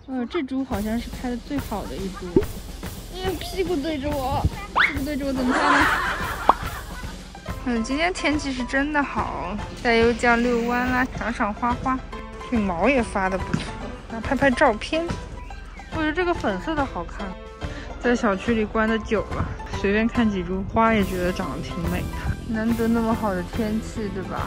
这株好像是开的最好的一株。屁股对着我，屁股对着我怎么办呢？今天天气是真的好，加油酱遛弯啦，赏赏花花，这毛也发的不错，然后拍拍照片。我觉得这个粉色的好看。在小区里关的久了，随便看几株花也觉得长得挺美的。难得那么好的天气，对吧？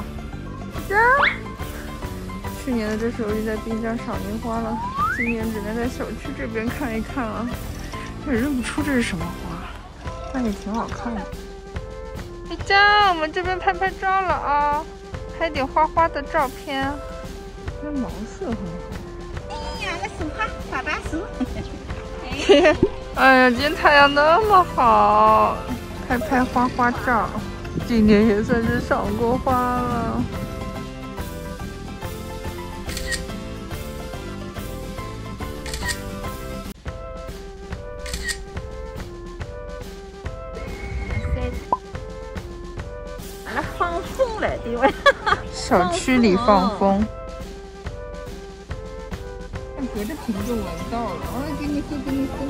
去年的这时候就在滨江赏樱花了，今年只能在小区这边看一看了。也认不出这是什么花，但也挺好看的。一江，我们这边拍拍照了啊，拍点花花的照片。这毛色很好。 哎呀，那树花大大树。 哎呀，今天太阳那么好，拍拍花花照。今年也算是赏过花了。 放风了，对吧？ 小区里放风。看别的品种闻到了，给你喝，给你喝。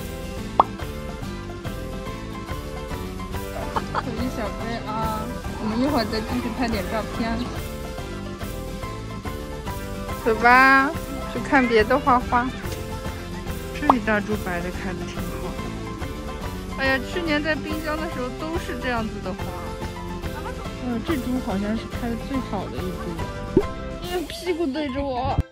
喝一小杯啊！我们一会儿再继续拍点照片。走吧，去看别的花花。这一大株白的开的挺好的。哎呀，去年在滨江的时候都是这样子的花。这株好像是开的最好的一株。屁股对着我。